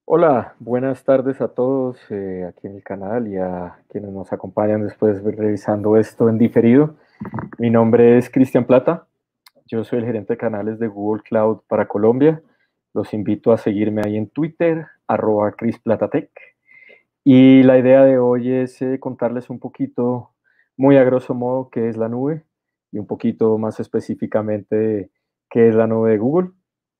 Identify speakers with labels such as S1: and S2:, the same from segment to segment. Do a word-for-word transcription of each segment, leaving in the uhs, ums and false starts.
S1: Hola, buenas tardes a todos eh, aquí en el canal y a quienes nos acompañan después de revisando esto en diferido. Mi nombre es Cristian Plata, yo soy el gerente de canales de Google Cloud para Colombia. Los invito a seguirme ahí en Twitter, arroba CrisPlatatech. Y la idea de hoy es eh, contarles un poquito, muy a grosso modo, qué es la nube y un poquito más específicamente qué es la nube de Google.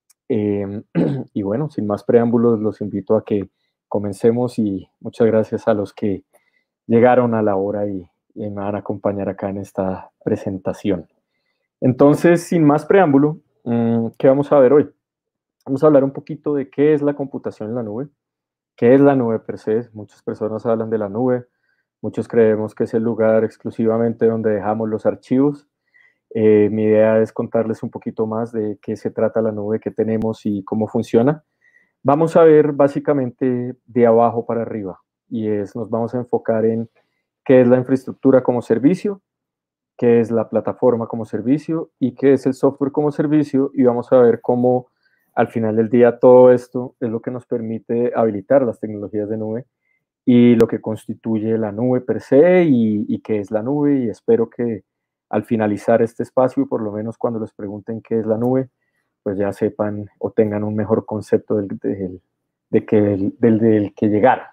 S1: Eh, y bueno, sin más preámbulos, los invito a que comencemos y muchas gracias a los que llegaron a la hora y, y me van a acompañar acá en esta presentación. Entonces, sin más preámbulo, mmm, ¿qué vamos a ver hoy? Vamos a hablar un poquito de qué es la computación en la nube, qué es la nube per se. Muchas personas hablan de la nube, muchos creemos que es el lugar exclusivamente donde dejamos los archivos. Eh, mi idea es contarles un poquito más de qué se trata la nube, qué tenemos y cómo funciona. Vamos a ver básicamente de abajo para arriba y es, nos vamos a enfocar en qué es la infraestructura como servicio, qué es la plataforma como servicio y qué es el software como servicio, y vamos a ver cómo al final del día todo esto es lo que nos permite habilitar las tecnologías de nube y lo que constituye la nube per se y, y qué es la nube. Y espero que al finalizar este espacio, por lo menos cuando les pregunten qué es la nube, pues ya sepan o tengan un mejor concepto del, del, de que, del, del, del que llegar.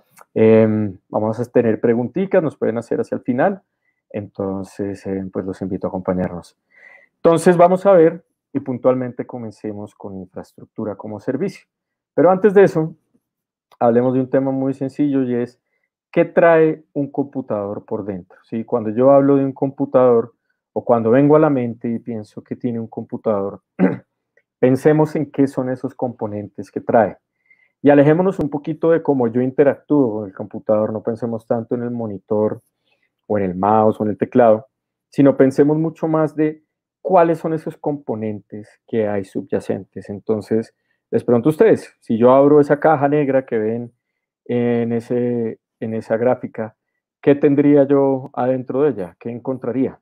S1: Eh, vamos a tener preguntitas, nos pueden hacer hacia el final, entonces eh, pues los invito a acompañarnos. Entonces vamos a ver y puntualmente comencemos con infraestructura como servicio. Pero antes de eso, hablemos de un tema muy sencillo y es ¿qué trae un computador por dentro? ¿Sí? Cuando yo hablo de un computador o cuando vengo a la mente y pienso que tiene un computador, pensemos en qué son esos componentes que trae. Y alejémonos un poquito de cómo yo interactúo con el computador, no pensemos tanto en el monitor o en el mouse o en el teclado, sino pensemos mucho más de cuáles son esos componentes que hay subyacentes. Entonces, les pregunto a ustedes, si yo abro esa caja negra que ven en, ese, en esa gráfica, ¿qué tendría yo adentro de ella? ¿Qué encontraría?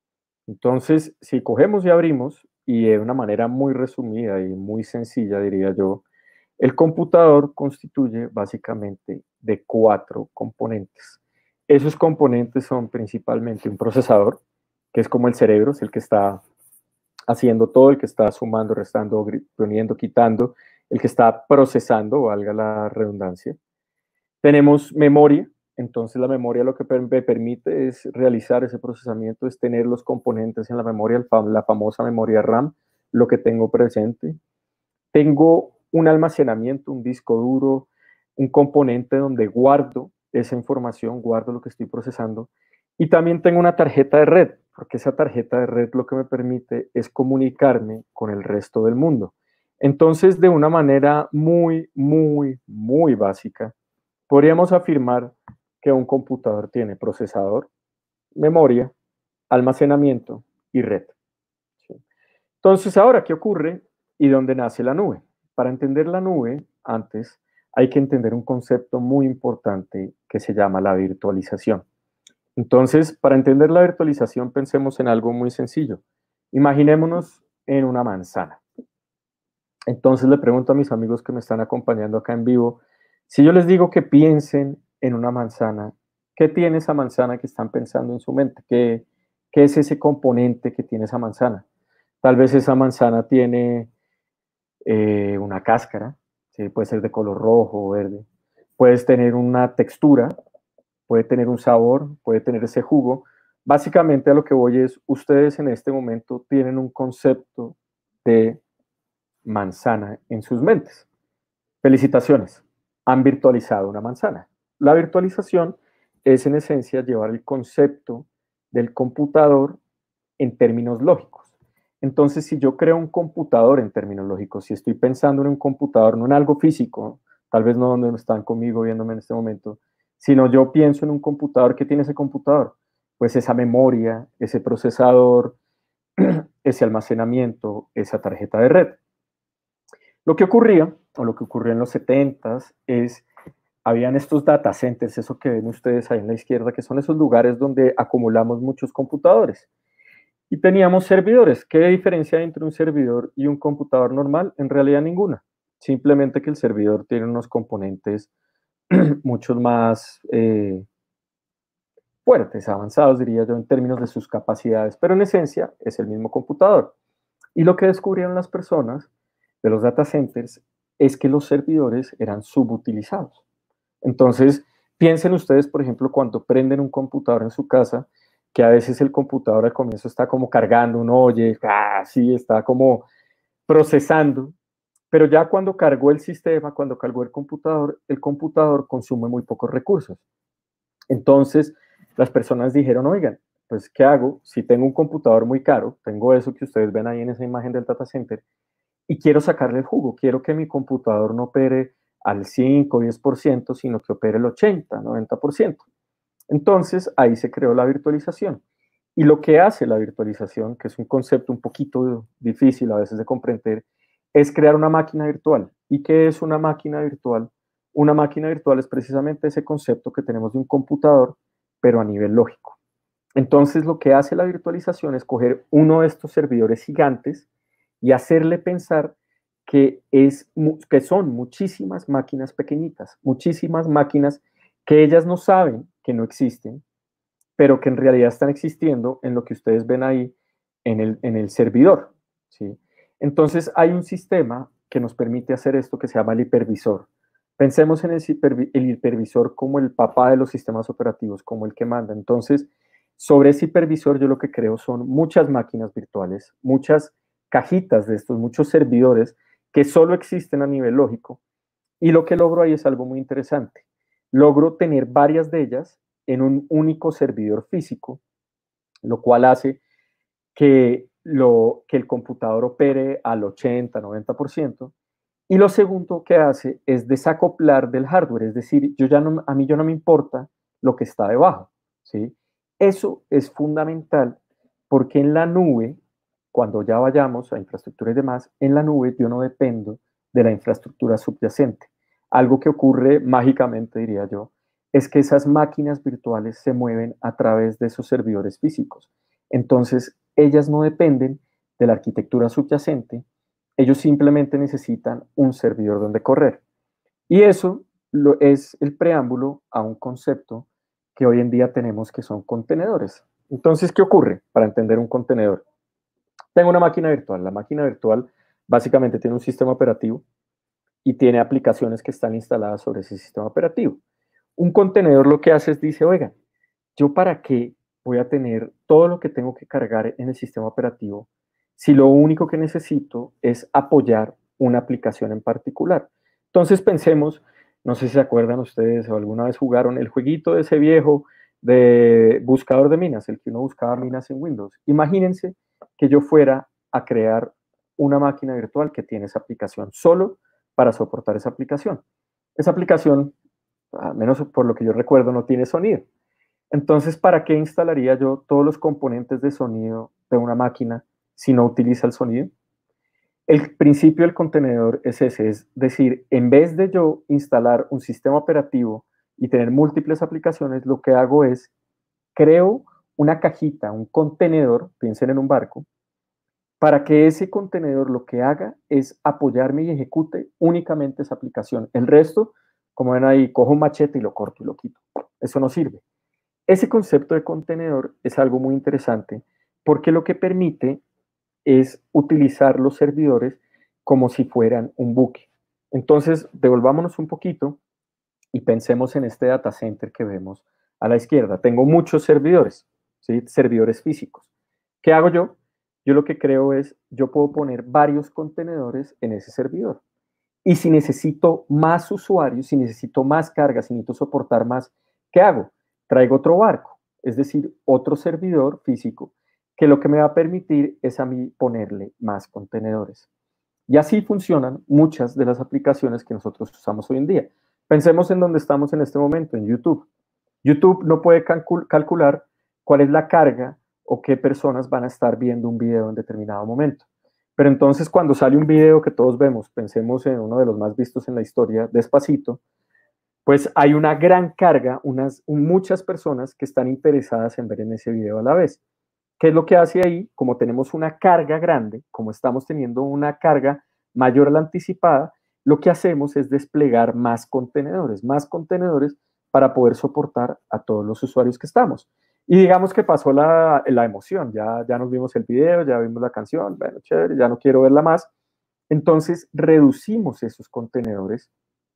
S1: Entonces, si cogemos y abrimos, y de una manera muy resumida y muy sencilla, diría yo, el computador constituye básicamente de cuatro componentes. Esos componentes son principalmente un procesador, que es como el cerebro, es el que está haciendo todo, el que está sumando, restando, poniendo, quitando, el que está procesando, valga la redundancia. Tenemos memoria, entonces la memoria lo que me permite es realizar ese procesamiento, es tener los componentes en la memoria, la famosa memoria RAM, lo que tengo presente. Tengo un almacenamiento, un disco duro, un componente donde guardo esa información, guardo lo que estoy procesando. Y también tengo una tarjeta de red, porque esa tarjeta de red lo que me permite es comunicarme con el resto del mundo. Entonces, de una manera muy, muy, muy básica, podríamos afirmar que un computador tiene procesador, memoria, almacenamiento y red. ¿Sí? Entonces, ahora, ¿qué ocurre y dónde nace la nube? Para entender la nube, antes hay que entender un concepto muy importante que se llama la virtualización. Entonces, para entender la virtualización, pensemos en algo muy sencillo. Imaginémonos en una manzana. Entonces le pregunto a mis amigos que me están acompañando acá en vivo, si yo les digo que piensen en una manzana, ¿qué tiene esa manzana que están pensando en su mente? ¿Qué, qué es ese componente que tiene esa manzana? Tal vez esa manzana tiene eh, una cáscara, ¿sí? Puede ser de color rojo o verde. Puedes tener una textura, puede tener un sabor, puede tener ese jugo. Básicamente a lo que voy es, ustedes en este momento tienen un concepto de manzana en sus mentes. Felicitaciones, han virtualizado una manzana. La virtualización es en esencia llevar el concepto del computador en términos lógicos. Entonces, si yo creo un computador en términos lógicos, si estoy pensando en un computador, no en algo físico, tal vez no donde están conmigo viéndome en este momento, sino yo pienso en un computador, ¿qué tiene ese computador? Pues esa memoria, ese procesador, ese almacenamiento, esa tarjeta de red. Lo que ocurría, o lo que ocurrió en los setentas, es, habían estos data centers, eso que ven ustedes ahí en la izquierda, que son esos lugares donde acumulamos muchos computadores. Y teníamos servidores. ¿Qué diferencia hay entre un servidor y un computador normal? En realidad ninguna. simplemente que el servidor tiene unos componentes mucho más eh, fuertes, avanzados, diría yo, en términos de sus capacidades, pero en esencia es el mismo computador. Y lo que descubrieron las personas de los data centers es que los servidores eran subutilizados. Entonces, piensen ustedes, por ejemplo, cuando prenden un computador en su casa, que a veces el computador al comienzo está como cargando, uno oye, ah, sí, está como procesando, pero ya cuando cargó el sistema, cuando cargó el computador, el computador consume muy pocos recursos. Entonces, las personas dijeron, oigan, pues, ¿qué hago? Si tengo un computador muy caro, tengo eso que ustedes ven ahí en esa imagen del data center, y quiero sacarle el jugo, quiero que mi computador no opere al cinco o diez por ciento, sino que opere el ochenta, noventa por ciento. Entonces, ahí se creó la virtualización. Y lo que hace la virtualización, que es un concepto un poquito difícil a veces de comprender, es crear una máquina virtual. ¿Y qué es una máquina virtual? Una máquina virtual es precisamente ese concepto que tenemos de un computador, pero a nivel lógico. Entonces, lo que hace la virtualización es coger uno de estos servidores gigantes y hacerle pensar que, es, que son muchísimas máquinas pequeñitas, muchísimas máquinas que ellas no saben que no existen, pero que en realidad están existiendo en lo que ustedes ven ahí en el, en el servidor, ¿sí? Entonces hay un sistema que nos permite hacer esto que se llama el hipervisor. Pensemos en el, hipervi el hipervisor como el papá de los sistemas operativos, como el que manda. Entonces, sobre ese hipervisor yo lo que creo son muchas máquinas virtuales, muchas cajitas de estos, muchos servidores que solo existen a nivel lógico. Y lo que logro ahí es algo muy interesante. Logro tener varias de ellas en un único servidor físico, lo cual hace que, lo, que el computador opere al ochenta, noventa por ciento. Y lo segundo que hace es desacoplar del hardware, es decir, yo ya no, a mí yo no me importa lo que está debajo, ¿sí? Eso es fundamental porque en la nube, cuando ya vayamos a infraestructura y demás, en la nube yo no dependo de la infraestructura subyacente. Algo que ocurre mágicamente, diría yo, es que esas máquinas virtuales se mueven a través de esos servidores físicos. Entonces, ellas no dependen de la arquitectura subyacente, ellos simplemente necesitan un servidor donde correr. Y eso lo, es el preámbulo a un concepto que hoy en día tenemos que son contenedores. Entonces, ¿qué ocurre para entender un contenedor? Tengo una máquina virtual. La máquina virtual básicamente tiene un sistema operativo y tiene aplicaciones que están instaladas sobre ese sistema operativo. Un contenedor lo que hace es dice, oiga, ¿yo para qué voy a tener todo lo que tengo que cargar en el sistema operativo si lo único que necesito es apoyar una aplicación en particular? Entonces pensemos, no sé si se acuerdan ustedes o alguna vez jugaron el jueguito de ese viejo de buscador de minas, el que uno buscaba minas en Windows. Imagínense que yo fuera a crear una máquina virtual que tiene esa aplicación solo para soportar esa aplicación. Esa aplicación, al menos por lo que yo recuerdo, no tiene sonido. Entonces, ¿para qué instalaría yo todos los componentes de sonido de una máquina si no utiliza el sonido? El principio del contenedor es ese, es decir, en vez de yo instalar un sistema operativo y tener múltiples aplicaciones, lo que hago es creo una cajita, un contenedor, piensen en un barco, para que ese contenedor lo que haga es apoyarme y ejecute únicamente esa aplicación. El resto, como ven ahí, cojo un machete y lo corto y lo quito. Eso no sirve. Ese concepto de contenedor es algo muy interesante porque lo que permite es utilizar los servidores como si fueran un buque. Entonces, devolvámonos un poquito y pensemos en este data center que vemos a la izquierda. Tengo muchos servidores, ¿sí? Servidores físicos. ¿Qué hago yo? Yo lo que creo es, yo puedo poner varios contenedores en ese servidor. Y si necesito más usuarios, si necesito más carga, si necesito soportar más, ¿qué hago? Traigo otro barco, es decir, otro servidor físico, que lo que me va a permitir es a mí ponerle más contenedores. Y así funcionan muchas de las aplicaciones que nosotros usamos hoy en día. Pensemos en donde estamos en este momento, en YouTube. YouTube no puede calcul calcular cuál es la carga o qué personas van a estar viendo un video en determinado momento. Pero entonces cuando sale un video que todos vemos, pensemos en uno de los más vistos en la historia, Despacito, pues hay una gran carga, unas, muchas personas que están interesadas en ver en ese video a la vez. ¿Qué es lo que hace ahí? Como tenemos una carga grande, como estamos teniendo una carga mayor a la anticipada, lo que hacemos es desplegar más contenedores, más contenedores para poder soportar a todos los usuarios que estamos. Y digamos que pasó la, la emoción, ya, ya nos vimos el video, ya vimos la canción, bueno, chévere, ya no quiero verla más. Entonces reducimos esos contenedores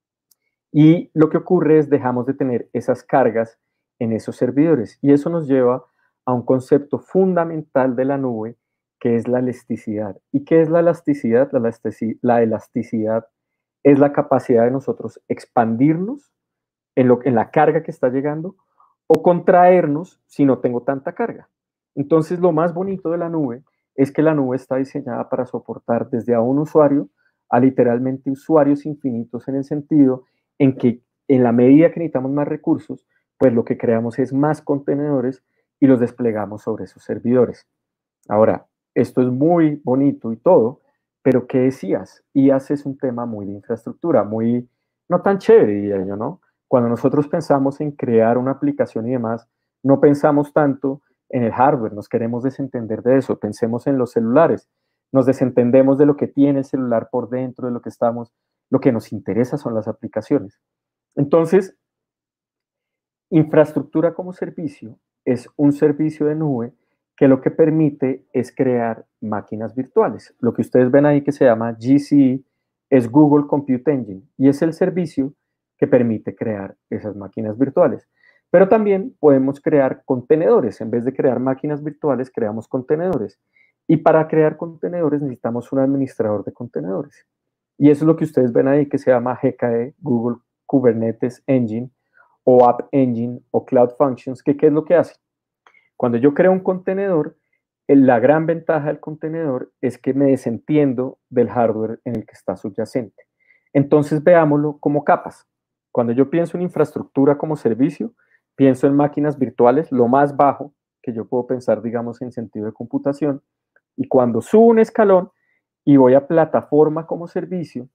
S1: y lo que ocurre es dejamos de tener esas cargas en esos servidores. Y eso nos lleva a un concepto fundamental de la nube, que es la elasticidad. ¿Y qué es la elasticidad? La, elastici la elasticidad es la capacidad de nosotros expandirnos en, lo, en la carga que está llegando o contraernos si no tengo tanta carga. Entonces, lo más bonito de la nube es que la nube está diseñada para soportar desde a un usuario a literalmente usuarios infinitos, en el sentido en que en la medida que necesitamos más recursos, pues lo que creamos es más contenedores y los desplegamos sobre esos servidores. Ahora, esto es muy bonito y todo, pero ¿qué decías? I A S es un tema muy de infraestructura, muy, no tan chévere, diría yo, ¿no? Cuando nosotros pensamos en crear una aplicación y demás, no pensamos tanto en el hardware, nos queremos desentender de eso, pensemos en los celulares, nos desentendemos de lo que tiene el celular por dentro, de lo que estamos, lo que nos interesa son las aplicaciones. Entonces, infraestructura como servicio es un servicio de nube que lo que permite es crear máquinas virtuales. Lo que ustedes ven ahí que se llama G C E es Google Compute Engine y es el servicio que permite crear esas máquinas virtuales. Pero también podemos crear contenedores. En vez de crear máquinas virtuales, creamos contenedores. Y para crear contenedores necesitamos un administrador de contenedores. Y eso es lo que ustedes ven ahí que se llama G K E, Google Kubernetes Engine, o App Engine o Cloud Functions, que ¿qué es lo que hace? Cuando yo creo un contenedor, la gran ventaja del contenedor es que me desentiendo del hardware en el que está subyacente. Entonces veámoslo como capas. Cuando yo pienso en infraestructura como servicio, pienso en máquinas virtuales, lo más bajo que yo puedo pensar, digamos, en sentido de computación. Y cuando subo un escalón y voy a plataforma como servicio,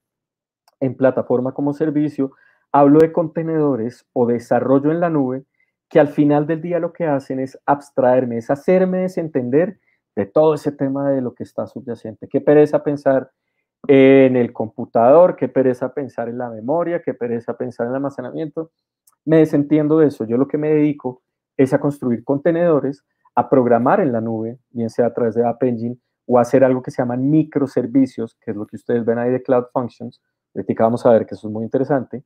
S1: en plataforma como servicio, hablo de contenedores o desarrollo en la nube que al final del día lo que hacen es abstraerme, es hacerme desentender de todo ese tema de lo que está subyacente. Qué pereza pensar en el computador, qué pereza pensar en la memoria, qué pereza pensar en el almacenamiento. Me desentiendo de eso. Yo lo que me dedico es a construir contenedores, a programar en la nube, bien sea a través de App Engine o a hacer algo que se llaman microservicios, que es lo que ustedes ven ahí de Cloud Functions. Ahorita vamos a ver que eso es muy interesante.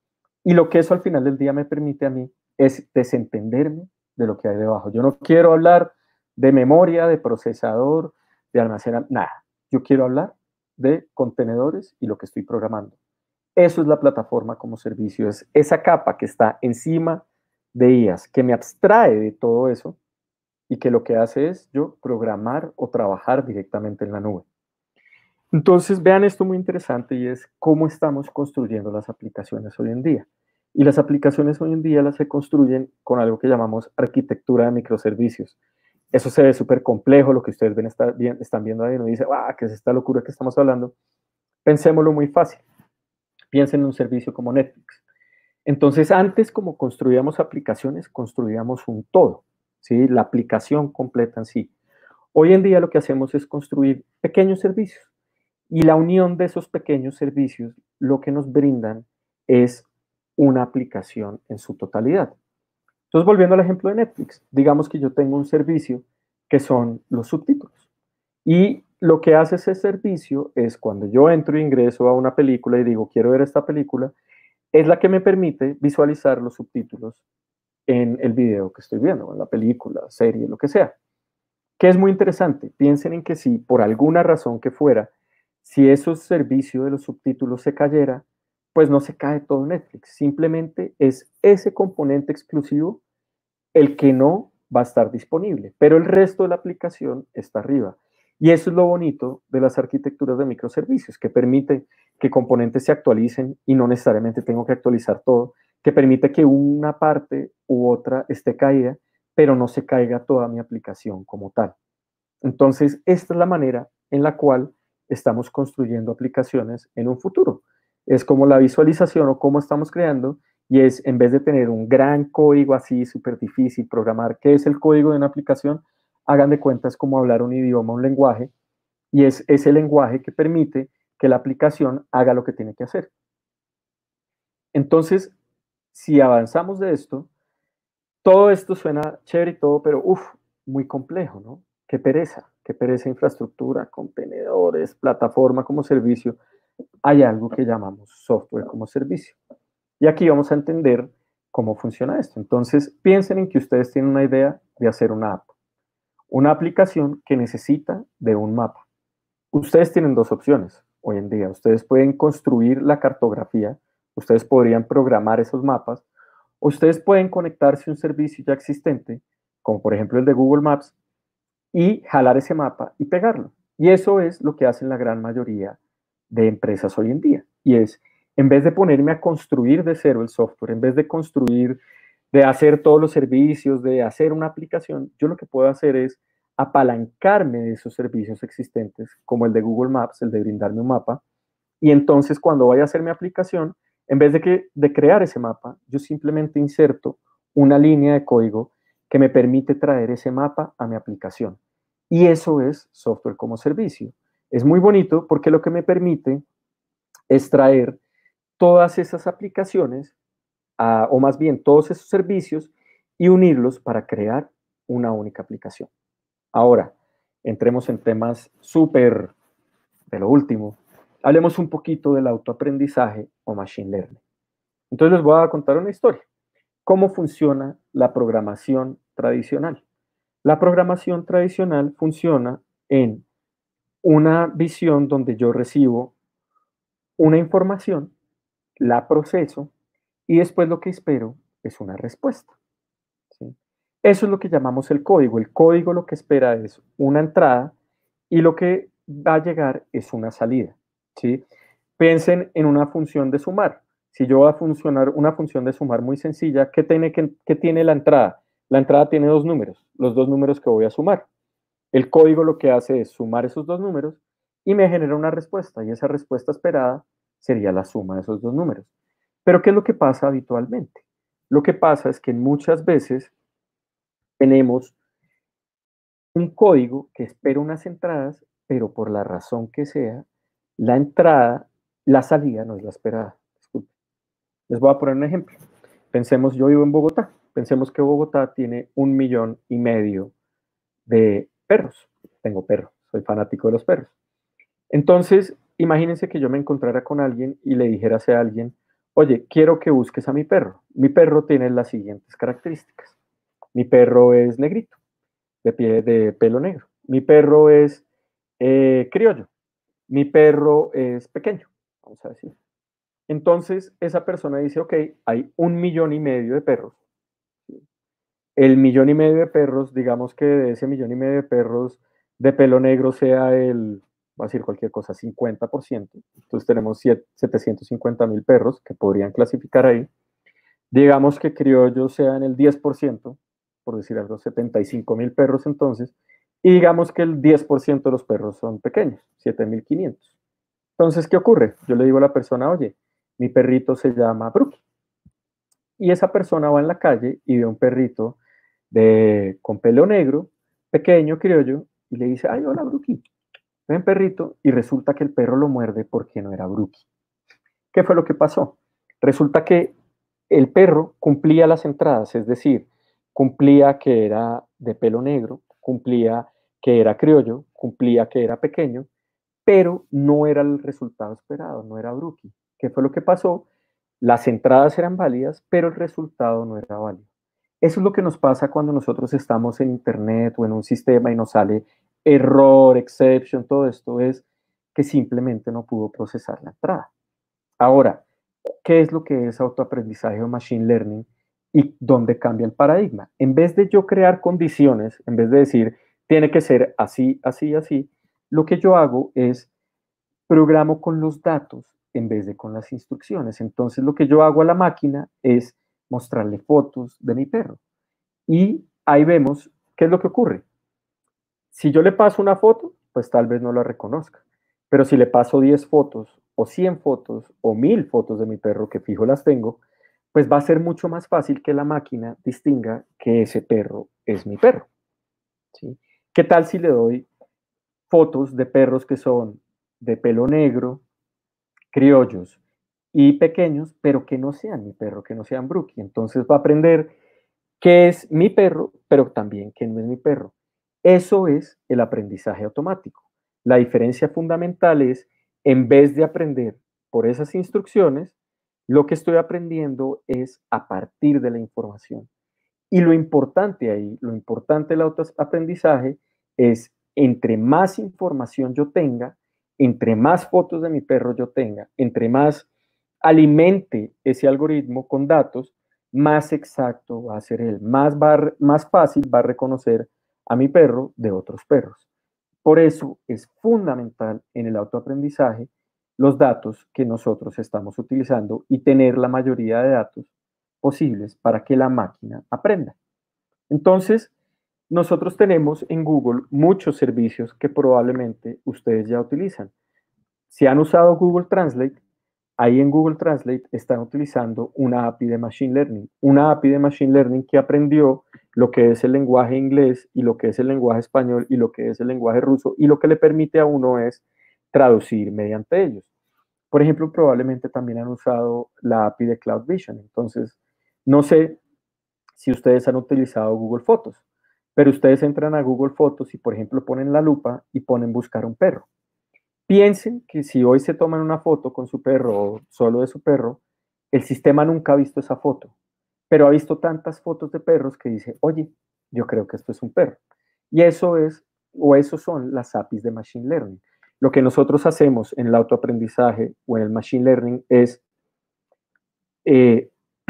S1: Y lo que eso al final del día me permite a mí es desentenderme de lo que hay debajo. Yo no quiero hablar de memoria, de procesador, de almacenamiento, nada. Yo quiero hablar de contenedores y lo que estoy programando. Eso es la plataforma como servicio, es esa capa que está encima de I A S, que me abstrae de todo eso y que lo que hace es yo programar o trabajar directamente en la nube. Entonces, vean esto muy interesante y es cómo estamos construyendo las aplicaciones hoy en día. Y las aplicaciones hoy en día las se construyen con algo que llamamos arquitectura de microservicios. Eso se ve súper complejo, lo que ustedes ven, está, bien, están viendo ahí, uno dice, ¡ah, qué es esta locura que estamos hablando! Pensémoslo muy fácil. Piensen en un servicio como Netflix. Entonces, antes, como construíamos aplicaciones, construíamos un todo, ¿sí? La aplicación completa en sí. Hoy en día lo que hacemos es construir pequeños servicios. Y la unión de esos pequeños servicios lo que nos brindan es una aplicación en su totalidad. Entonces, volviendo al ejemplo de Netflix, digamos que yo tengo un servicio que son los subtítulos. Y lo que hace ese servicio es cuando yo entro e ingreso a una película y digo, quiero ver esta película, es la que me permite visualizar los subtítulos en el video que estoy viendo, en la película, serie, lo que sea. Que es muy interesante. Piensen en que si por alguna razón que fuera, si ese servicio de los subtítulos se cayera, pues no se cae todo Netflix. Simplemente es ese componente exclusivo el que no va a estar disponible, pero el resto de la aplicación está arriba. Y eso es lo bonito de las arquitecturas de microservicios, que permite que componentes se actualicen y no necesariamente tengo que actualizar todo, que permite que una parte u otra esté caída, pero no se caiga toda mi aplicación como tal. Entonces, esta es la manera en la cual estamos construyendo aplicaciones en un futuro. Es como la visualización o cómo estamos creando, y es en vez de tener un gran código así súper difícil, programar qué es el código de una aplicación, hagan de cuenta es como hablar un idioma, un lenguaje, y es ese lenguaje que permite que la aplicación haga lo que tiene que hacer. Entonces, si avanzamos de esto, todo esto suena chévere y todo, pero uff, muy complejo, ¿no? Qué pereza, qué pereza infraestructura, contenedores, plataforma como servicio. Hay algo que llamamos software como servicio. Y aquí vamos a entender cómo funciona esto. Entonces, piensen en que ustedes tienen una idea de hacer una app, una aplicación que necesita de un mapa. Ustedes tienen dos opciones hoy en día. Ustedes pueden construir la cartografía, ustedes podrían programar esos mapas, o ustedes pueden conectarse a un servicio ya existente, como por ejemplo el de Google Maps, y jalar ese mapa y pegarlo. Y eso es lo que hacen la gran mayoría de empresas hoy en día. Y es, en vez de ponerme a construir de cero el software, en vez de construir, de hacer todos los servicios, de hacer una aplicación, yo lo que puedo hacer es apalancarme de esos servicios existentes, como el de Google Maps, el de brindarme un mapa, y entonces cuando vaya a hacer mi aplicación, en vez de, que, de crear ese mapa, yo simplemente inserto una línea de código que me permite traer ese mapa a mi aplicación. Y eso es software como servicio. Es muy bonito porque lo que me permite es traer todas esas aplicaciones, a, o más bien todos esos servicios, y unirlos para crear una única aplicación. Ahora, entremos en temas súper de lo último. Hablemos un poquito del autoaprendizaje o machine learning. Entonces les voy a contar una historia. ¿Cómo funciona la programación tradicional? La programación tradicional funciona en una visión donde yo recibo una información, la proceso y después lo que espero es una respuesta. ¿Sí? Eso es lo que llamamos el código. El código lo que espera es una entrada y lo que va a llegar es una salida. ¿Sí? Piensen en una función de sumar. Si yo voy a funcionar una función de sumar muy sencilla, ¿qué tiene, qué, qué tiene la entrada? La entrada tiene dos números, los dos números que voy a sumar. El código lo que hace es sumar esos dos números y me genera una respuesta, y esa respuesta esperada sería la suma de esos dos números. Pero ¿qué es lo que pasa habitualmente? Lo que pasa es que muchas veces tenemos un código que espera unas entradas, pero por la razón que sea, la entrada, la salida no es la esperada. Disculpe. Les voy a poner un ejemplo. Pensemos, yo vivo en Bogotá. Pensemos que Bogotá tiene un millón y medio de perros. Tengo perros, soy fanático de los perros. Entonces, imagínense que yo me encontrara con alguien y le dijera a alguien, oye, quiero que busques a mi perro. Mi perro tiene las siguientes características. Mi perro es negrito, de, pie, de pelo negro. Mi perro es eh, criollo. Mi perro es pequeño, vamos a decir. Entonces, esa persona dice, ok, hay un millón y medio de perros. El millón y medio de perros, digamos que de ese millón y medio de perros de pelo negro sea el, va a decir cualquier cosa, cincuenta por ciento. Entonces tenemos setecientos cincuenta mil perros que podrían clasificar ahí. Digamos que criollo sea en el diez por ciento, por decir algo, setenta y cinco mil perros entonces. Y digamos que el diez por ciento de los perros son pequeños, siete mil quinientos. Entonces, ¿qué ocurre? Yo le digo a la persona, oye, mi perrito se llama Brookie. Y esa persona va en la calle y ve un perrito de, con pelo negro, pequeño, criollo, y le dice, ay, hola, Brookie, ven perrito, y resulta que el perro lo muerde porque no era Brookie. ¿Qué fue lo que pasó? Resulta que el perro cumplía las entradas, es decir, cumplía que era de pelo negro, cumplía que era criollo, cumplía que era pequeño, pero no era el resultado esperado, no era Brookie. ¿Qué fue lo que pasó? Las entradas eran válidas, pero el resultado no era válido. Eso es lo que nos pasa cuando nosotros estamos en internet o en un sistema y nos sale error, exception, todo esto es que simplemente no pudo procesar la entrada. Ahora, ¿qué es lo que es autoaprendizaje o machine learning y dónde cambia el paradigma? En vez de yo crear condiciones, en vez de decir, tiene que ser así, así, así, lo que yo hago es programo con los datos en vez de con las instrucciones. Entonces, lo que yo hago a la máquina es mostrarle fotos de mi perro. Y ahí vemos qué es lo que ocurre. Si yo le paso una foto, pues tal vez no la reconozca. Pero si le paso diez fotos o cien fotos o mil fotos de mi perro, que fijo las tengo, pues va a ser mucho más fácil que la máquina distinga que ese perro es mi perro. ¿Sí? ¿Qué tal si le doy fotos de perros que son de pelo negro, criollos y pequeños, pero que no sean mi perro, que no sean Brookie. Entonces va a aprender qué es mi perro, pero también qué no es mi perro. Eso es el aprendizaje automático. La diferencia fundamental es, en vez de aprender por esas instrucciones, lo que estoy aprendiendo es a partir de la información. Y lo importante ahí, lo importante del autoaprendizaje es, entre más información yo tenga, entre más fotos de mi perro yo tenga, entre más alimente ese algoritmo con datos, más exacto va a ser él, más, va a, más fácil va a reconocer a mi perro de otros perros. Por eso es fundamental en el autoaprendizaje los datos que nosotros estamos utilizando y tener la mayoría de datos posibles para que la máquina aprenda. Entonces, nosotros tenemos en Google muchos servicios que probablemente ustedes ya utilizan. Si han usado Google Translate, ahí en Google Translate están utilizando una A P I de Machine Learning, una A P I de Machine Learning que aprendió lo que es el lenguaje inglés y lo que es el lenguaje español y lo que es el lenguaje ruso, y lo que le permite a uno es traducir mediante ellos. Por ejemplo, probablemente también han usado la A P I de Cloud Vision. Entonces, no sé si ustedes han utilizado Google Fotos, pero ustedes entran a Google Fotos y, por ejemplo, ponen la lupa y ponen buscar un perro. Piensen que si hoy se toman una foto con su perro o solo de su perro, el sistema nunca ha visto esa foto, pero ha visto tantas fotos de perros que dice, oye, yo creo que esto es un perro. Y eso es, o eso son las A P Is de Machine Learning. Lo que nosotros hacemos en el autoaprendizaje o en el Machine Learning es eh,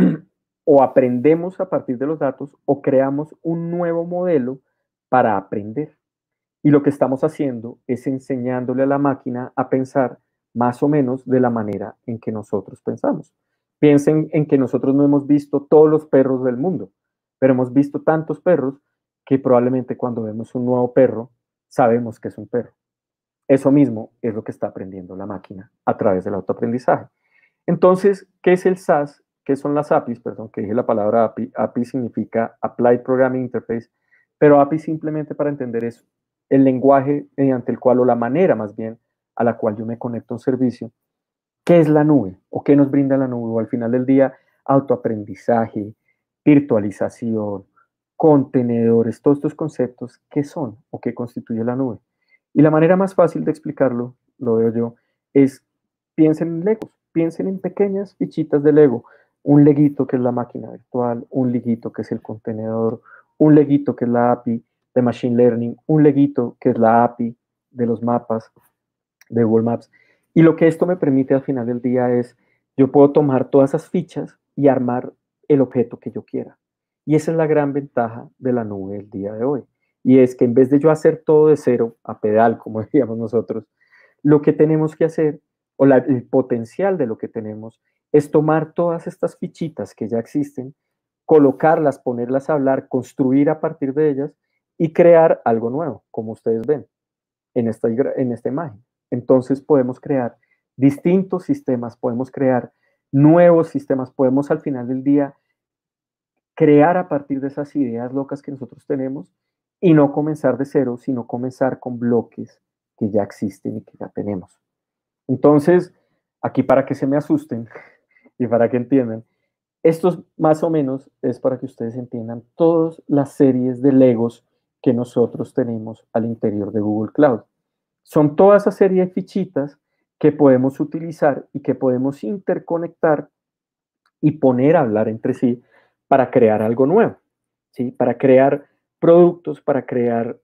S1: o aprendemos a partir de los datos o creamos un nuevo modelo para aprender. Y lo que estamos haciendo es enseñándole a la máquina a pensar más o menos de la manera en que nosotros pensamos. Piensen en que nosotros no hemos visto todos los perros del mundo, pero hemos visto tantos perros que probablemente cuando vemos un nuevo perro, sabemos que es un perro. Eso mismo es lo que está aprendiendo la máquina a través del autoaprendizaje. Entonces, ¿qué es el S A S? ¿Qué son las A P Is? Perdón, que dije la palabra A P I. A P I significa Applied Programming Interface, pero A P I simplemente, para entender, es el lenguaje mediante el cual, o la manera más bien, a la cual yo me conecto a un servicio. ¿Qué es la nube? ¿O qué nos brinda la nube? O al final del día, autoaprendizaje, virtualización, contenedores, todos estos conceptos, ¿qué son o qué constituye la nube? Y la manera más fácil de explicarlo, lo veo yo, es piensen en Legos, piensen en pequeñas fichitas de Lego. Un leguito que es la máquina virtual, un leguito que es el contenedor, un leguito que es la A P I de Machine Learning, un leguito que es la A P I de los mapas, de Google Maps. Y lo que esto me permite al final del día es, yo puedo tomar todas esas fichas y armar el objeto que yo quiera. Y esa es la gran ventaja de la nube el día de hoy. Y es que en vez de yo hacer todo de cero, a pedal, como decíamos nosotros, lo que tenemos que hacer, o la, el potencial de lo que tenemos, es tomar todas estas fichitas que ya existen, colocarlas, ponerlas a hablar, construir a partir de ellas y crear algo nuevo, como ustedes ven en esta, en esta imagen. Entonces podemos crear distintos sistemas, podemos crear nuevos sistemas, podemos al final del día crear a partir de esas ideas locas que nosotros tenemos y no comenzar de cero, sino comenzar con bloques que ya existen y que ya tenemos. Entonces, aquí para que se me asusten y para que entiendan, esto más o menos es para que ustedes entiendan todas las series de Legos que nosotros tenemos al interior de Google Cloud. Son toda esa serie de fichitas que podemos utilizar y que podemos interconectar y poner a hablar entre sí para crear algo nuevo, ¿sí? Para crear productos, para crear,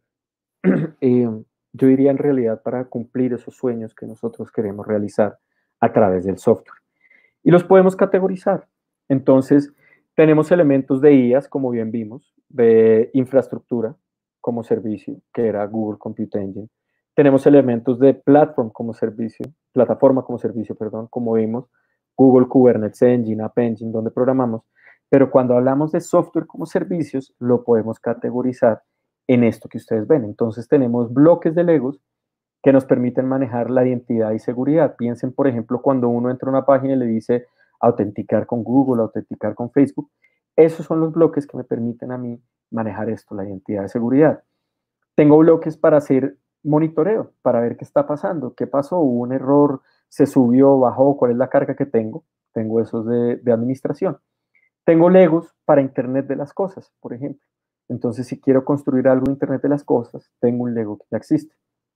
S1: eh, yo diría en realidad, para cumplir esos sueños que nosotros queremos realizar a través del software. Y los podemos categorizar. Entonces, tenemos elementos de I As, como bien vimos, de infraestructura como servicio, que era Google Compute Engine. Tenemos elementos de platform como servicio, plataforma como servicio, perdón, como vimos, Google Kubernetes Engine, App Engine, donde programamos. Pero cuando hablamos de software como servicios, lo podemos categorizar en esto que ustedes ven. Entonces, tenemos bloques de Legos que nos permiten manejar la identidad y seguridad. Piensen, por ejemplo, cuando uno entra a una página y le dice autenticar con Google, autenticar con Facebook. Esos son los bloques que me permiten a mí manejar esto, la identidad de seguridad. Tengo bloques para hacer monitoreo, para ver qué está pasando, qué pasó, hubo un error se subió, bajó, cuál es la carga que tengo. Tengo esos de, de administración. Tengo Legos para Internet de las cosas, por ejemplo. Entonces, si quiero construir algo en Internet de las cosas, tengo un Lego que ya existe.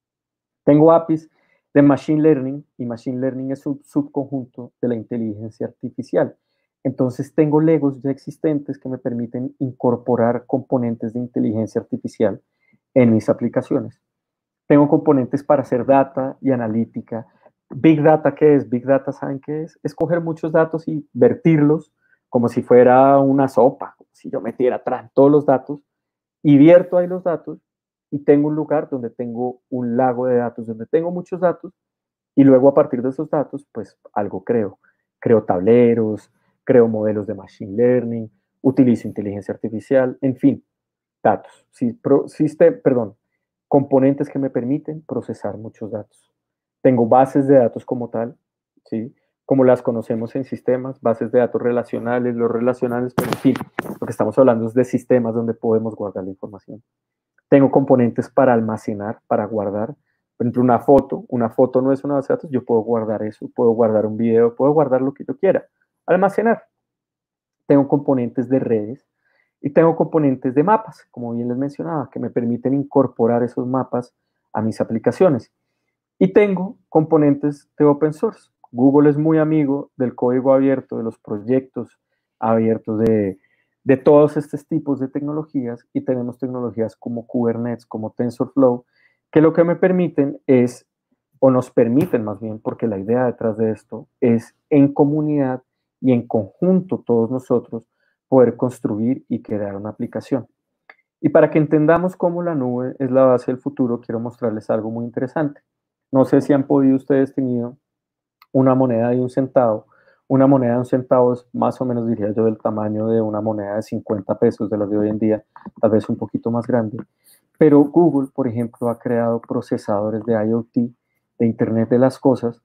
S1: Tengo A P Is de Machine Learning, y Machine Learning es un subconjunto de la inteligencia artificial. Entonces, tengo Legos ya existentes que me permiten incorporar componentes de inteligencia artificial en mis aplicaciones. Tengo componentes para hacer data y analítica. Big Data, ¿qué es? Big Data, ¿saben qué es? Es coger muchos datos y vertirlos como si fuera una sopa, como si yo metiera atrás todos los datos, y vierto ahí los datos, y tengo un lugar donde tengo un lago de datos, donde tengo muchos datos, y luego a partir de esos datos, pues algo creo. Creo tableros, creo modelos de Machine Learning, utilizo inteligencia artificial, en fin, datos. Sí, pro, system, perdón, componentes que me permiten procesar muchos datos. Tengo bases de datos como tal, ¿sí? Como las conocemos en sistemas, bases de datos relacionales, los relacionales, pero en fin, lo que estamos hablando es de sistemas donde podemos guardar la información. Tengo componentes para almacenar, para guardar. Por ejemplo, una foto, una foto no es una base de datos, yo puedo guardar eso, puedo guardar un video, puedo guardar lo que yo quiera. Almacenar. Tengo componentes de redes y tengo componentes de mapas, como bien les mencionaba, que me permiten incorporar esos mapas a mis aplicaciones. Y tengo componentes de open source. Google es muy amigo del código abierto, de los proyectos abiertos, de, de todos estos tipos de tecnologías, y tenemos tecnologías como Kubernetes, como TensorFlow, que lo que me permiten es, o nos permiten más bien, porque la idea detrás de esto es en comunidad y en conjunto todos nosotros poder construir y crear una aplicación. Y para que entendamos cómo la nube es la base del futuro, quiero mostrarles algo muy interesante. No sé si han podido ustedes tenido una moneda de un centavo. Una moneda de un centavo es más o menos, diría yo, del tamaño de una moneda de cincuenta pesos de las de hoy en día, tal vez un poquito más grande. Pero Google, por ejemplo, ha creado procesadores de IoT, de Internet de las Cosas,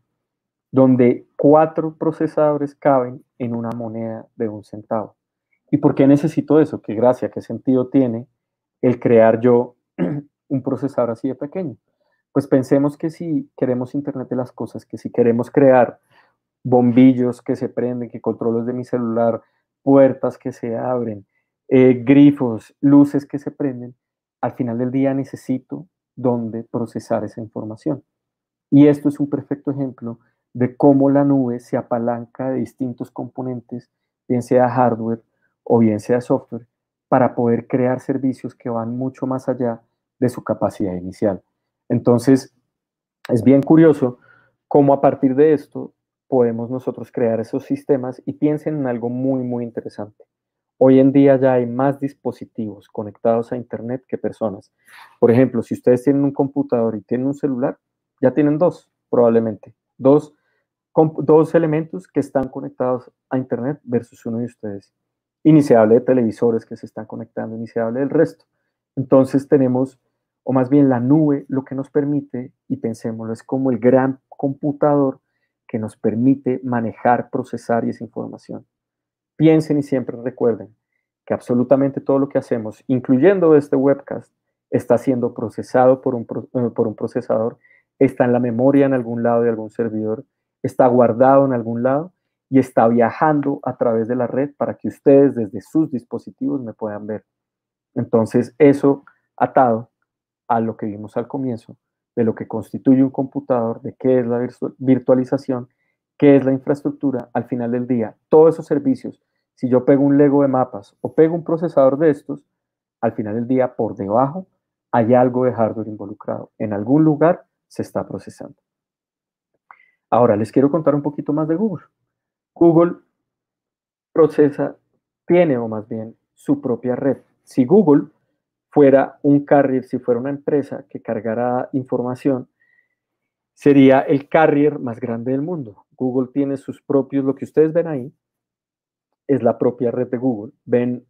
S1: donde cuatro procesadores caben en una moneda de un centavo. ¿Y por qué necesito eso? ¿Qué gracia, qué sentido tiene el crear yo un procesador así de pequeño? Pues pensemos que si queremos Internet de las Cosas, que si queremos crear bombillos que se prenden, que controles de mi celular, puertas que se abren, eh, grifos, luces que se prenden, al final del día necesito dónde procesar esa información. Y esto es un perfecto ejemplo de cómo la nube se apalanca de distintos componentes, bien sea hardware o bien sea software, para poder crear servicios que van mucho más allá de su capacidad inicial. Entonces, es bien curioso cómo a partir de esto podemos nosotros crear esos sistemas, y piensen en algo muy, muy interesante. Hoy en día ya hay más dispositivos conectados a Internet que personas. Por ejemplo, si ustedes tienen un computador y tienen un celular, ya tienen dos, probablemente. Dos, dos elementos que están conectados a Internet versus uno de ustedes. Y ni se hable de televisores que se están conectando, ni se hable del resto. Entonces tenemos, o más bien la nube, lo que nos permite, y pensémoslo, es como el gran computador que nos permite manejar, procesar y esa información. Piensen y siempre recuerden que absolutamente todo lo que hacemos, incluyendo este webcast, está siendo procesado por un, por un procesador, está en la memoria en algún lado de algún servidor, está guardado en algún lado y está viajando a través de la red para que ustedes desde sus dispositivos me puedan ver. Entonces, eso atado a lo que vimos al comienzo, de lo que constituye un computador, de qué es la virtualización, qué es la infraestructura, al final del día, todos esos servicios, si yo pego un Lego de mapas o pego un procesador de estos, al final del día, por debajo, hay algo de hardware involucrado. En algún lugar se está procesando. Ahora, les quiero contar un poquito más de Google. Google procesa, tiene o más bien su propia red. Si Google fuera un carrier, si fuera una empresa que cargara información, sería el carrier más grande del mundo. Google tiene sus propios, lo que ustedes ven ahí, es la propia red de Google. Ven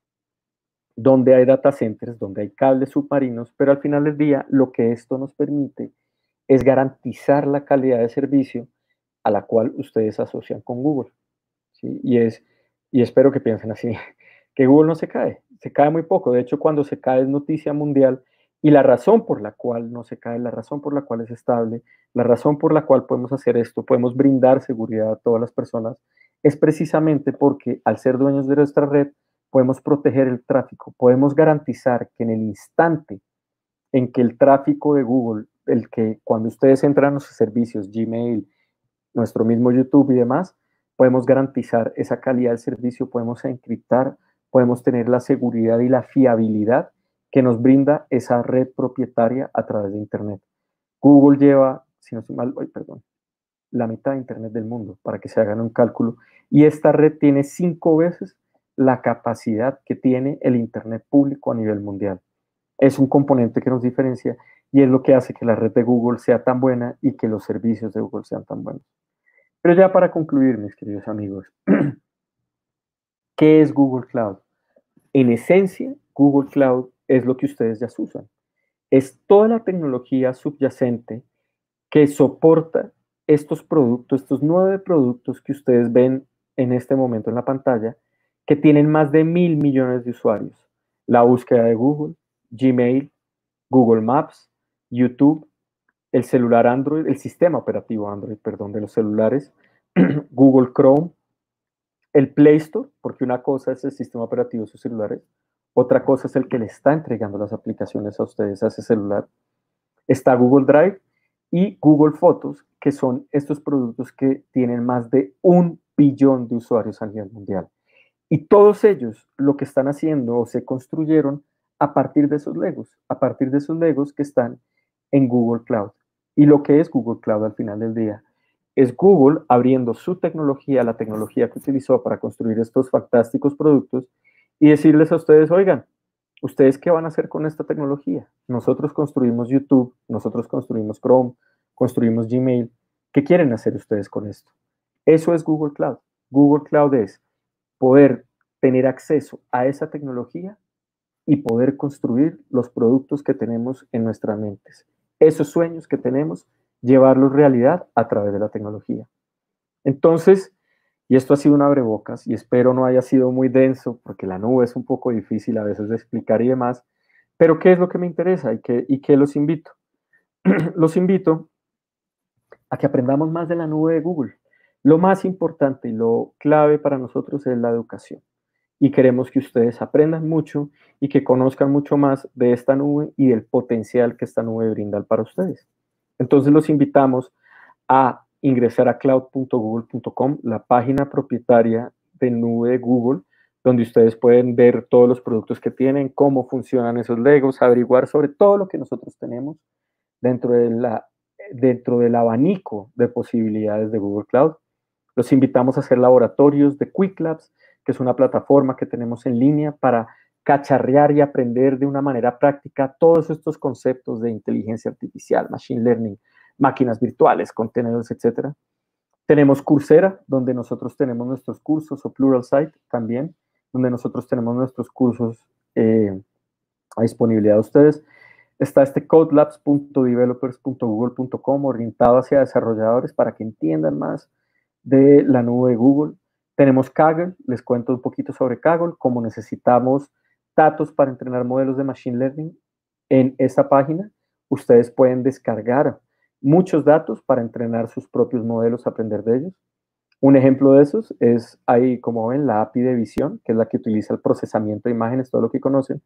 S1: donde hay data centers, donde hay cables submarinos, pero al final del día lo que esto nos permite es garantizar la calidad de servicio a la cual ustedes asocian con Google. ¿Sí? Y, es, y espero que piensen así, que Google no se cae, se cae muy poco. De hecho, cuando se cae es noticia mundial, Y la razón por la cual no se cae, la razón por la cual es estable, la razón por la cual podemos hacer esto, podemos brindar seguridad a todas las personas, es precisamente porque al ser dueños de nuestra red, podemos proteger el tráfico, podemos garantizar que en el instante en que el tráfico de Google, el que cuando ustedes entran a nuestros servicios, Gmail, nuestro mismo YouTube y demás, podemos garantizar esa calidad del servicio, podemos encriptar, podemos tener la seguridad y la fiabilidad que nos brinda esa red propietaria a través de Internet. Google lleva, si no estoy mal, ay, perdón, la mitad de Internet del mundo, para que se hagan un cálculo, y esta red tiene cinco veces la capacidad que tiene el Internet público a nivel mundial. Es un componente que nos diferencia y es lo que hace que la red de Google sea tan buena y que los servicios de Google sean tan buenos. Pero ya para concluir, mis queridos amigos, ¿qué es Google Cloud? En esencia, Google Cloud es lo que ustedes ya usan. Es toda la tecnología subyacente que soporta estos productos, estos nueve productos que ustedes ven en este momento en la pantalla, que tienen más de mil millones de usuarios. La búsqueda de Google, Gmail, Google Maps, YouTube, el celular Android, el sistema operativo Android, perdón, de los celulares, Google Chrome, el Play Store, porque una cosa es el sistema operativo de sus celulares, otra cosa es el que le está entregando las aplicaciones a ustedes a ese celular. Está Google Drive y Google Fotos, que son estos productos que tienen más de un billón de usuarios a nivel mundial. Y todos ellos lo que están haciendo o se construyeron a partir de esos Legos, a partir de esos Legos que están en Google Cloud. Y lo que es Google Cloud al final del día es Google abriendo su tecnología, la tecnología que utilizó para construir estos fantásticos productos y decirles a ustedes, oigan, ¿ustedes qué van a hacer con esta tecnología? Nosotros construimos YouTube, nosotros construimos Chrome, construimos Gmail. ¿Qué quieren hacer ustedes con esto? Eso es Google Cloud. Google Cloud es poder tener acceso a esa tecnología y poder construir los productos que tenemos en nuestras mentes. Esos sueños que tenemos, llevarlos realidad a través de la tecnología. Entonces, y esto ha sido un abrebocas y espero no haya sido muy denso porque la nube es un poco difícil a veces de explicar y demás, pero ¿qué es lo que me interesa y qué, y qué los invito? Los invito a que aprendamos más de la nube de Google. Lo más importante y lo clave para nosotros es la educación. Y queremos que ustedes aprendan mucho y que conozcan mucho más de esta nube y del potencial que esta nube brinda para ustedes. Entonces los invitamos a ingresar a cloud punto google punto com, la página propietaria de nube de Google, donde ustedes pueden ver todos los productos que tienen, cómo funcionan esos Legos, averiguar sobre todo lo que nosotros tenemos dentro, de la, dentro del abanico de posibilidades de Google Cloud. Los invitamos a hacer laboratorios de Quick Labs, que es una plataforma que tenemos en línea para cacharrear y aprender de una manera práctica todos estos conceptos de inteligencia artificial, machine learning, máquinas virtuales, contenedores, etcétera. Tenemos Coursera, donde nosotros tenemos nuestros cursos, o Pluralsight también, donde nosotros tenemos nuestros cursos eh, a disponibilidad de ustedes. Está este codelabs punto developers punto google punto com orientado hacia desarrolladores para que entiendan más de la nube de Google. Tenemos Kaggle, les cuento un poquito sobre Kaggle, como necesitamos datos para entrenar modelos de machine learning. En esta página ustedes pueden descargar muchos datos para entrenar sus propios modelos, aprender de ellos. Un ejemplo de esos es ahí, como ven, la A P I de visión, que es la que utiliza el procesamiento de imágenes, todo lo que conocen.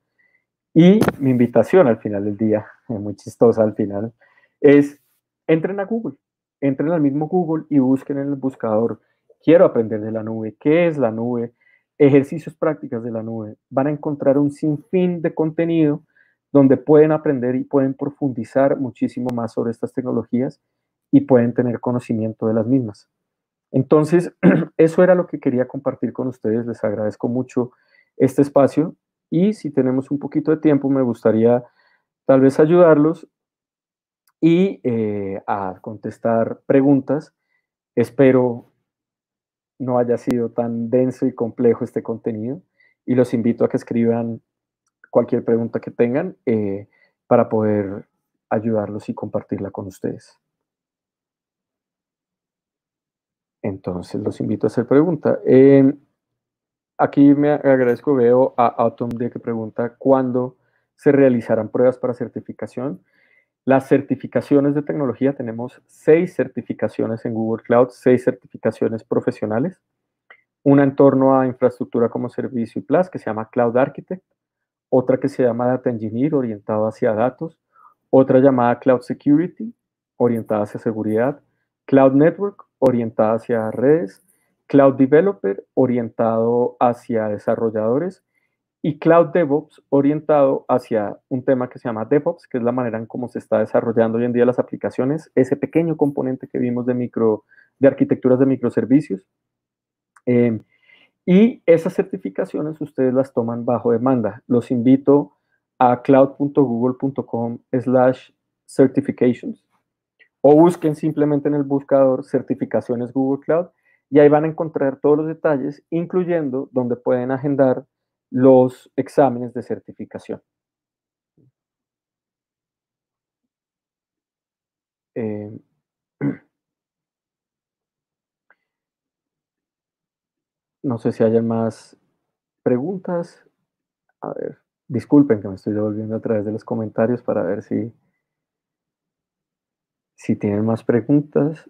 S1: Y mi invitación al final del día, muy chistosa al final, es entren a Google, entren al mismo Google y busquen en el buscador, quiero aprender de la nube, qué es la nube, ejercicios prácticas de la nube. Van a encontrar un sinfín de contenido donde pueden aprender y pueden profundizar muchísimo más sobre estas tecnologías y pueden tener conocimiento de las mismas. Entonces, eso era lo que quería compartir con ustedes. Les agradezco mucho este espacio y si tenemos un poquito de tiempo, me gustaría tal vez ayudarlos y eh, a contestar preguntas. Espero no haya sido tan denso y complejo este contenido y los invito a que escriban cualquier pregunta que tengan eh, para poder ayudarlos y compartirla con ustedes. Entonces, los invito a hacer preguntas. Eh, aquí me agradezco, veo a Autumn de que pregunta cuándo se realizarán pruebas para certificación. Las certificaciones de tecnología, tenemos seis certificaciones en Google Cloud, seis certificaciones profesionales. Una en torno a infraestructura como servicio y Plus, que se llama Cloud Architect. Otra que se llama Data Engineer, orientado hacia datos. Otra llamada Cloud Security, orientada hacia seguridad. Cloud Network, orientada hacia redes. Cloud Developer, orientado hacia desarrolladores. Y Cloud DevOps, orientado hacia un tema que se llama DevOps, que es la manera en cómo se está desarrollando hoy en día las aplicaciones, ese pequeño componente que vimos de, micro, de arquitecturas de microservicios. Eh, y esas certificaciones ustedes las toman bajo demanda. Los invito a cloud punto google punto com slash certifications o busquen simplemente en el buscador certificaciones Google Cloud y ahí van a encontrar todos los detalles, incluyendo donde pueden agendar los exámenes de certificación. Eh, no sé si hayan más preguntas. A ver, disculpen que me estoy devolviendo a través de los comentarios para ver si, si tienen más preguntas.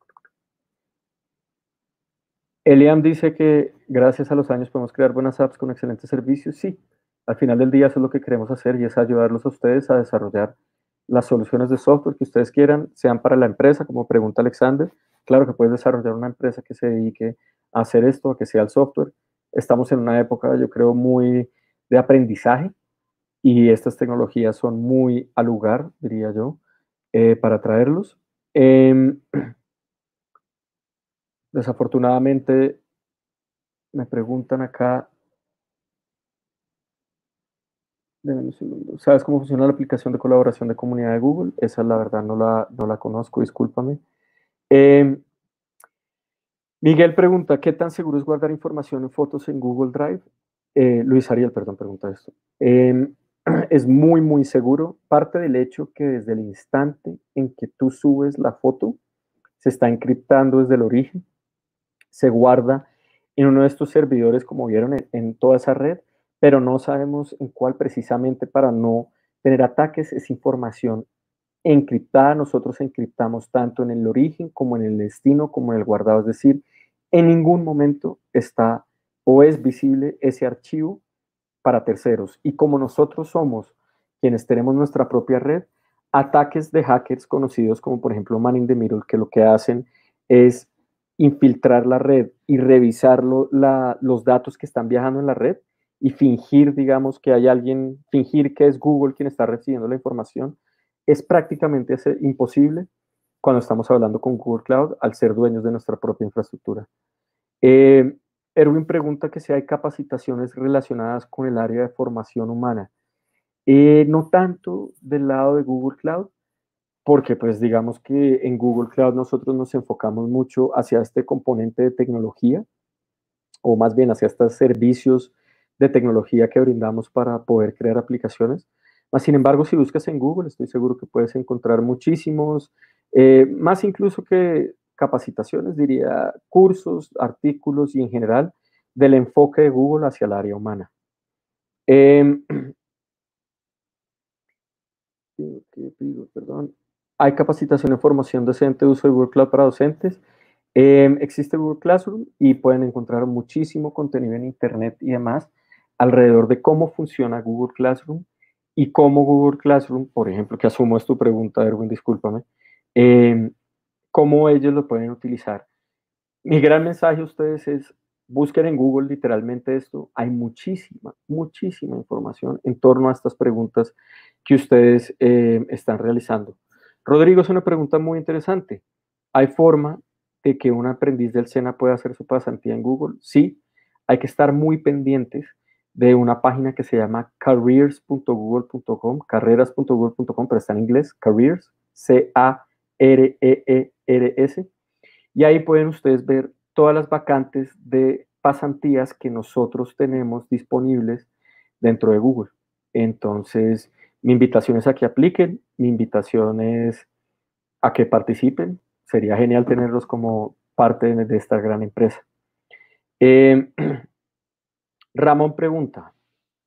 S1: Eliam dice que gracias a los años podemos crear buenas apps con excelentes servicios. Sí, al final del día eso es lo que queremos hacer y es ayudarlos a ustedes a desarrollar las soluciones de software que ustedes quieran, sean para la empresa, como pregunta Alexander. Claro que puedes desarrollar una empresa que se dedique a hacer esto, a que sea el software. Estamos en una época, yo creo, muy de aprendizaje y estas tecnologías son muy al lugar, diría yo, eh, para traerlos. Eh, desafortunadamente, me preguntan acá, un segundo, ¿sabes cómo funciona la aplicación de colaboración de comunidad de Google? Esa la verdad no la, no la conozco, discúlpame. Eh, Miguel pregunta, ¿qué tan seguro es guardar información en fotos en Google Drive? Eh, Luis Ariel, perdón, pregunta esto. Eh, es muy, muy seguro. Parte del hecho que desde el instante en que tú subes la foto, se está encriptando desde el origen, se guarda en uno de estos servidores, como vieron, en, en toda esa red, pero no sabemos en cuál precisamente para no tener ataques. Esa información encriptada, nosotros encriptamos tanto en el origen como en el destino, como en el guardado, es decir, en ningún momento está o es visible ese archivo para terceros. Y como nosotros somos quienes tenemos nuestra propia red, ataques de hackers conocidos como por ejemplo Man in the Middle, que lo que hacen es infiltrar la red y revisar lo, la, los datos que están viajando en la red y fingir, digamos, que hay alguien, fingir que es Google quien está recibiendo la información, es prácticamente imposible cuando estamos hablando con Google Cloud al ser dueños de nuestra propia infraestructura. Eh, Erwin pregunta que si hay capacitaciones relacionadas con el área de formación humana. Eh, no tanto del lado de Google Cloud, porque pues digamos que en Google Cloud nosotros nos enfocamos mucho hacia este componente de tecnología, o más bien hacia estos servicios de tecnología que brindamos para poder crear aplicaciones. Mas, sin embargo, si buscas en Google, estoy seguro que puedes encontrar muchísimos, eh, más incluso que capacitaciones, diría cursos, artículos y en general del enfoque de Google hacia el área humana. Eh, perdón. Hay capacitación en formación docente de uso de Google Cloud para docentes. Eh, existe Google Classroom y pueden encontrar muchísimo contenido en Internet y demás alrededor de cómo funciona Google Classroom y cómo Google Classroom, por ejemplo, que asumo es tu pregunta, Erwin, discúlpame, eh, cómo ellos lo pueden utilizar. Mi gran mensaje a ustedes es, busquen en Google literalmente esto. Hay muchísima, muchísima información en torno a estas preguntas que ustedes eh, están realizando. Rodrigo, es una pregunta muy interesante. ¿Hay forma de que un aprendiz del SENA pueda hacer su pasantía en Google? Sí, hay que estar muy pendientes de una página que se llama careers punto google punto com, carreras punto google punto com, pero está en inglés, careers, C A R E E R S. Y ahí pueden ustedes ver todas las vacantes de pasantías que nosotros tenemos disponibles dentro de Google. Entonces, mi invitación es a que apliquen, mi invitación es a que participen. Sería genial tenerlos como parte de esta gran empresa. Eh, Ramón pregunta,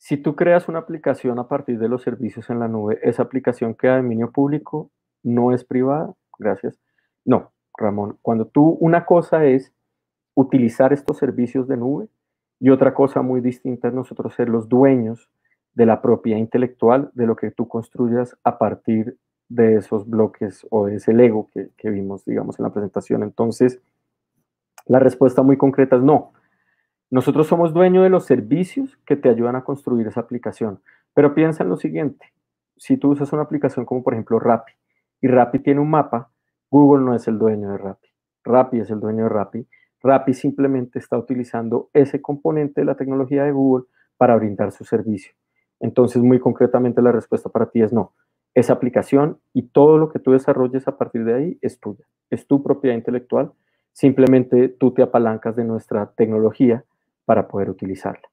S1: Si tú creas una aplicación a partir de los servicios en la nube, esa aplicación queda de dominio público, no es privada. Gracias. No, Ramón, cuando tú, una cosa es utilizar estos servicios de nube y otra cosa muy distinta es nosotros ser los dueños de la propiedad intelectual de lo que tú construyas a partir de esos bloques o de ese Lego que, que vimos, digamos, en la presentación. Entonces, la respuesta muy concreta es no. Nosotros somos dueños de los servicios que te ayudan a construir esa aplicación. Pero piensa en lo siguiente. Si tú usas una aplicación como por ejemplo Rappi y Rappi tiene un mapa, Google no es el dueño de Rappi. Rappi es el dueño de Rappi. Rappi simplemente está utilizando ese componente de la tecnología de Google para brindar su servicio. Entonces, muy concretamente, la respuesta para ti es no. Esa aplicación y todo lo que tú desarrolles a partir de ahí es tuya. Es tu propiedad intelectual. Simplemente tú te apalancas de nuestra tecnología para poder utilizarla.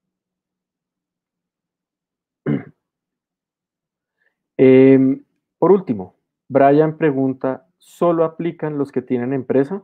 S1: Eh, por último, Brian pregunta, ¿solo aplican los que tienen empresa?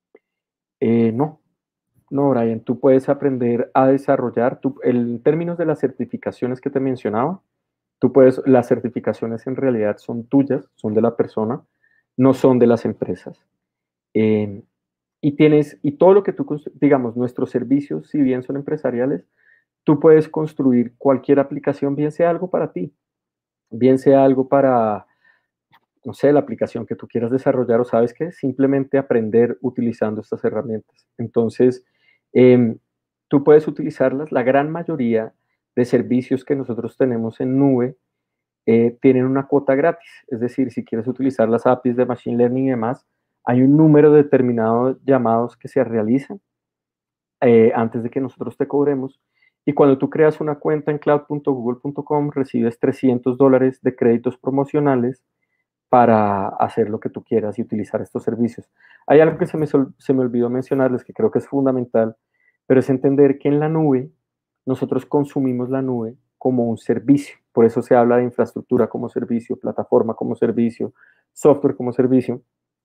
S1: Eh, no, no, Brian, tú puedes aprender a desarrollar, tú, en términos de las certificaciones que te mencionaba, tú puedes, las certificaciones en realidad son tuyas, son de la persona, no son de las empresas. Eh, y tienes, y todo lo que tú, digamos, nuestros servicios, si bien son empresariales, tú puedes construir cualquier aplicación, bien sea algo para ti, bien sea algo para, no sé, la aplicación que tú quieras desarrollar o sabes que simplemente aprender utilizando estas herramientas. Entonces, eh, tú puedes utilizarlas. La gran mayoría de servicios que nosotros tenemos en nube eh, tienen una cuota gratis. Es decir, si quieres utilizar las A P Is de Machine Learning y demás, hay un número determinado de llamados que se realizan eh, antes de que nosotros te cobremos. Y cuando tú creas una cuenta en cloud punto google punto com, recibes trescientos dólares de créditos promocionales para hacer lo que tú quieras y utilizar estos servicios. Hay algo que se me, se me olvidó mencionarles que creo que es fundamental, pero es entender que en la nube nosotros consumimos la nube como un servicio. Por eso se habla de infraestructura como servicio, plataforma como servicio, software como servicio.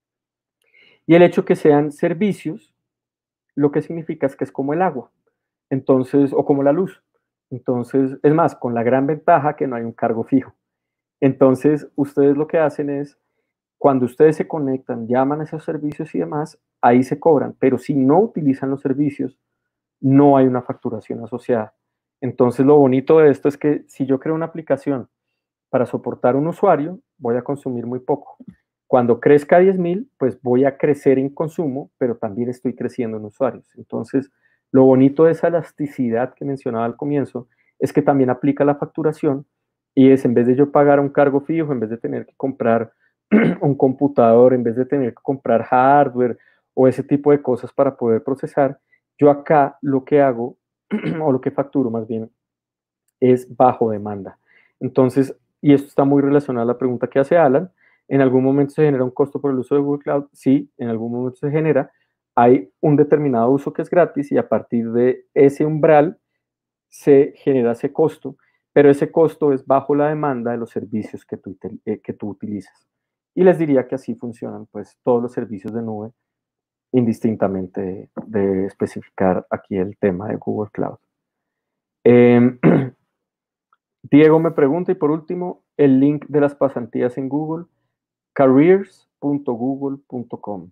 S1: Y el hecho que sean servicios, lo que significa es que es como el agua. Entonces, o como la luz. Entonces, es más, con la gran ventaja que no hay un cargo fijo. Entonces, ustedes lo que hacen es, cuando ustedes se conectan, llaman a esos servicios y demás, ahí se cobran, pero si no utilizan los servicios, no hay una facturación asociada. Entonces, lo bonito de esto es que si yo creo una aplicación para soportar un usuario, voy a consumir muy poco. Cuando crezca diez mil, pues voy a crecer en consumo, pero también estoy creciendo en usuarios. Entonces, lo bonito de esa elasticidad que mencionaba al comienzo es que también aplica la facturación y es en vez de yo pagar un cargo fijo, en vez de tener que comprar un computador, en vez de tener que comprar hardware o ese tipo de cosas para poder procesar, yo acá lo que hago, o lo que facturo más bien, es bajo demanda. Entonces, y esto está muy relacionado a la pregunta que hace Alan, ¿en algún momento se genera un costo por el uso de Google Cloud? Sí, en algún momento se genera. Hay un determinado uso que es gratis y a partir de ese umbral se genera ese costo, pero ese costo es bajo la demanda de los servicios que tú, eh, que tú utilizas. Y les diría que así funcionan pues todos los servicios de nube, indistintamente de, de especificar aquí el tema de Google Cloud. Eh, Diego me pregunta, y por último, el link de las pasantías en Google, careers punto google punto com.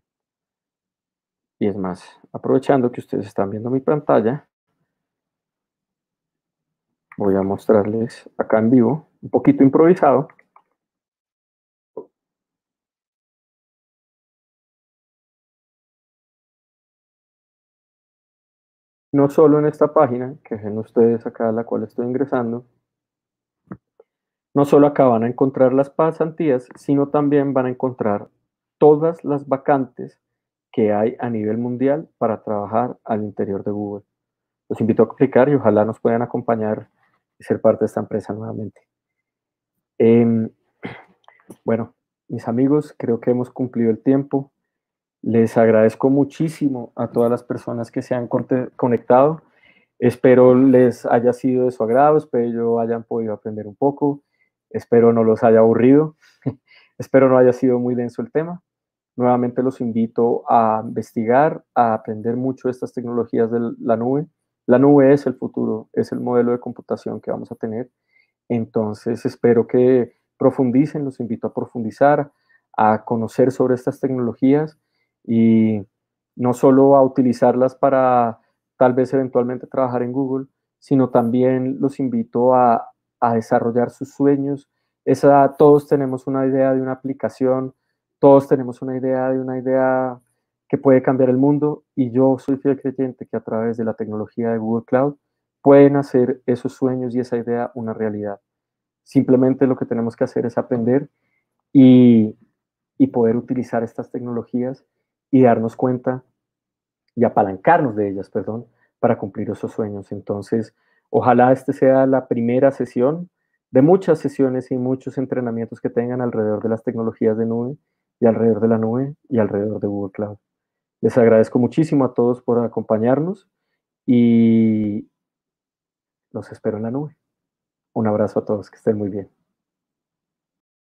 S1: Y es más, aprovechando que ustedes están viendo mi pantalla, voy a mostrarles acá en vivo, un poquito improvisado. No solo en esta página, que ven ustedes acá a la cual estoy ingresando, no solo acá van a encontrar las pasantías, sino también van a encontrar todas las vacantes que hay a nivel mundial para trabajar al interior de Google. Los invito a aplicar y ojalá nos puedan acompañar y ser parte de esta empresa nuevamente. Eh, bueno, mis amigos, creo que hemos cumplido el tiempo. Les agradezco muchísimo a todas las personas que se han conectado. Espero les haya sido de su agrado, espero hayan podido aprender un poco, espero no los haya aburrido, espero no haya sido muy denso el tema. Nuevamente los invito a investigar, a aprender mucho de estas tecnologías de la nube, La nube es el futuro, es el modelo de computación que vamos a tener. Entonces, espero que profundicen, los invito a profundizar, a conocer sobre estas tecnologías y no solo a utilizarlas para tal vez eventualmente trabajar en Google, sino también los invito a, a desarrollar sus sueños. Esa, todos tenemos una idea de una aplicación, todos tenemos una idea de una idea que puede cambiar el mundo y yo soy fiel creyente que a través de la tecnología de Google Cloud pueden hacer esos sueños y esa idea una realidad. Simplemente lo que tenemos que hacer es aprender y, y poder utilizar estas tecnologías y darnos cuenta y apalancarnos de ellas, perdón, para cumplir esos sueños. Entonces, ojalá este sea la primera sesión de muchas sesiones y muchos entrenamientos que tengan alrededor de las tecnologías de nube y alrededor de la nube y alrededor de Google Cloud. Les agradezco muchísimo a todos por acompañarnos y los espero en la nube. Un abrazo a todos, que estén muy bien.